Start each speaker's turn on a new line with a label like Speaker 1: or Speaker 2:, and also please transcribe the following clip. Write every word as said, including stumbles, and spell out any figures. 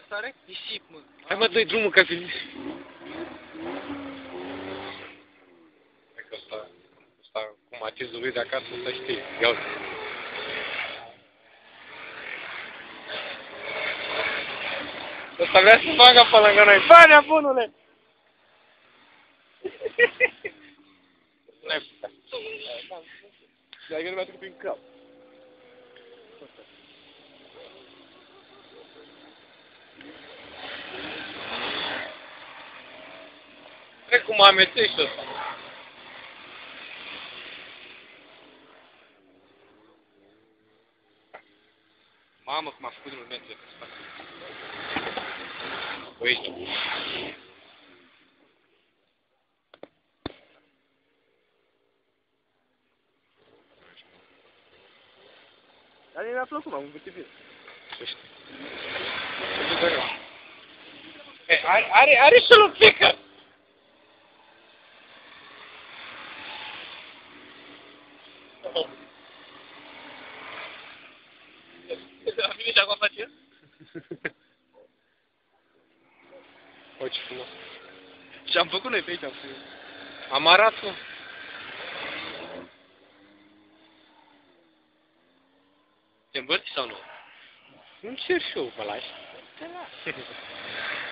Speaker 1: asta are? Nisip, mă.
Speaker 2: Hai mă, dă-i drumul ca fi... Hai că ăsta, ăsta cu matizul lui de acasă, să știi. Ia uite. Ăsta vrea să facă pe lângă noi. Bă, nebunule! N-ai putea. Dar eu nu mi-a trecut prin cap. Cred cum mă amețești ăsta. Mamă, cum a făcut un metru pe spate. Uite.
Speaker 1: Dar mi-a plăcut, m-am învârtit bine.
Speaker 2: Să știi. Are, are, are și el o pică!
Speaker 1: A venit și acum face el?
Speaker 2: O, ce frumos.
Speaker 1: Ce-am făcut noi pe aici, am făcut.
Speaker 2: Am arat, mă.
Speaker 1: Te învârti sau nu?
Speaker 2: Încerc și eu, mă lași.
Speaker 1: Te las.